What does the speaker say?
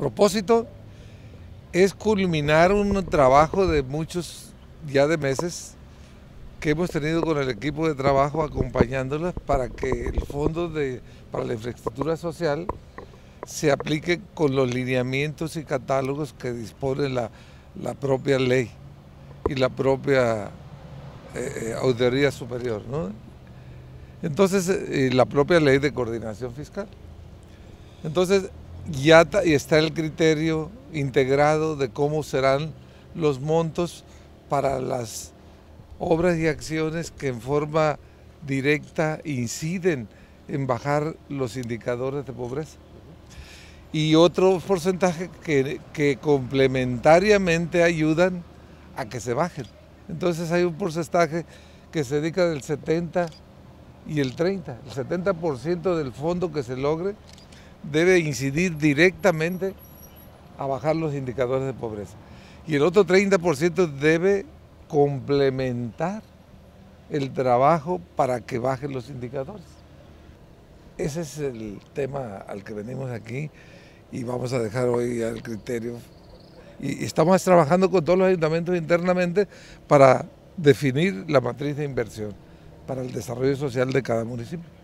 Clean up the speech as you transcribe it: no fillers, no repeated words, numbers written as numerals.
propósito es culminar un trabajo de muchos, ya de meses, que hemos tenido con el equipo de trabajo acompañándolas para que el fondo para la infraestructura social se aplique con los lineamientos y catálogos que dispone la propia ley y la propia Auditoría Superior, ¿no? Entonces, la propia ley de coordinación fiscal. Entonces, ya está el criterio integrado de cómo serán los montos para las obras y acciones que en forma directa inciden en bajar los indicadores de pobreza. Y otro porcentaje que complementariamente ayudan a que se bajen. Entonces hay un porcentaje que se dedica del 70 y el 30. El 70% del fondo que se logre debe incidir directamente a bajar los indicadores de pobreza. Y el otro 30% debe complementar el trabajo para que bajen los indicadores. Ese es el tema al que venimos aquí y vamos a dejar hoy al criterio. Y estamos trabajando con todos los ayuntamientos internamente para definir la matriz de inversión para el desarrollo social de cada municipio.